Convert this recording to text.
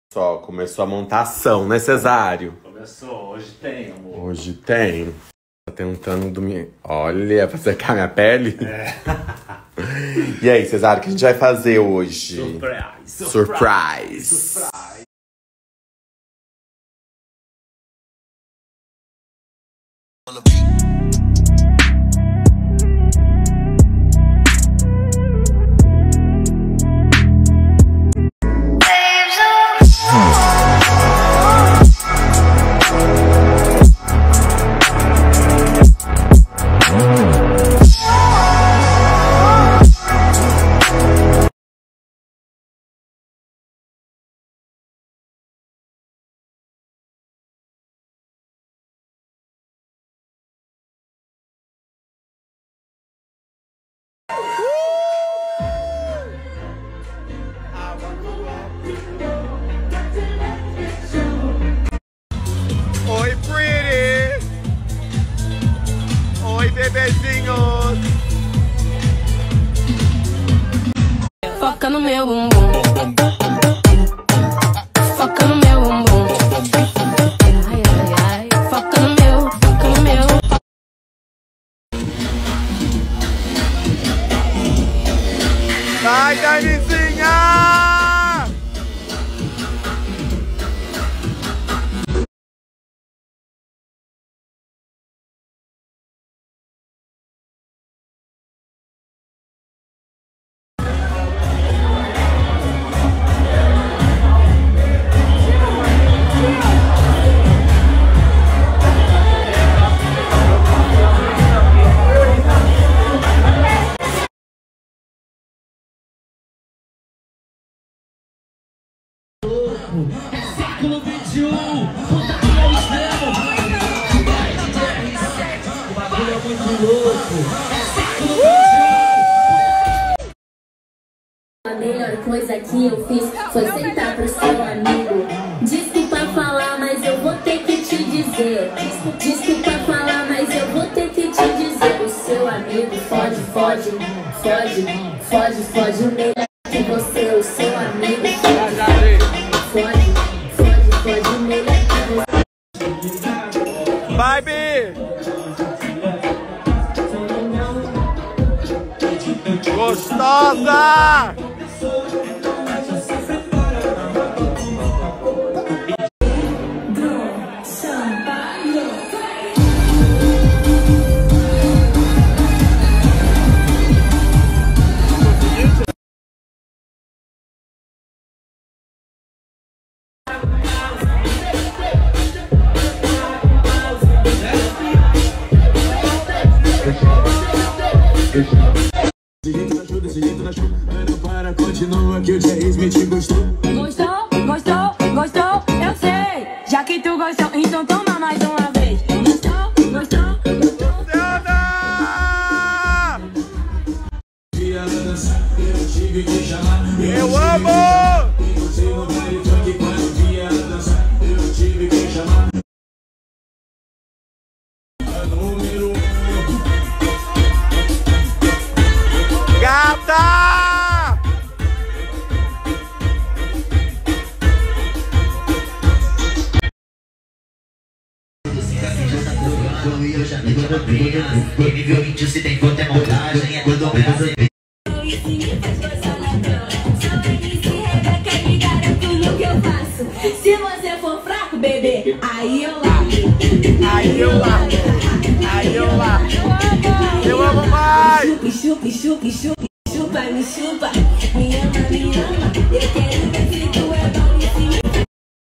Só começou a montação, né, Cesário? Começou, hoje tem, amor. Hoje tem. Tá tentando dormir. Olha, pra secar minha pele. É. E aí, Cesário, o que a gente vai fazer hoje? Surprise. Oi, pretty! Oi, bebezinhos! Foca no meu bumbum. Foca no meu bumbum. Ai, ai, ai. Foca no meu, foca no meu. Vai, Danizinha! Século 21, putaria ao extremo. O bagulho é muito louco. Século 21. A melhor coisa que eu fiz foi sentar pro seu amigo. Desculpa falar, mas eu vou ter que te dizer. Desculpa falar, mas eu vou ter que te dizer. O seu amigo fode, fode, fode, fode, fode. O melhor que você, o seu amigo fode, fode, fode, fode. O melhor que você. Vai, Bi! Gostosa! Desse jeito na chuva, não para, continua que o Jay Smith gostou. Gostou? Gostou? Gostou? Eu sei! Já que tu gostou, então toma mais uma vez. Gostou? Gostou? Luciana! E ela dançar, eu tive que chamar. Eu amo! E você no baile funk, quando vi ela dançar, eu tive que chamar. A número 1. Gata! Eu já me dou novinha. Nível 20 se tem foto é montagem. É quando Se você for fraco, bebê, aí eu largo. Aí eu largo. Aí eu largo. Eu amo mais! Chupa, chupa, chupa, chupa, chupa, me chupa. Me ama, eu quero.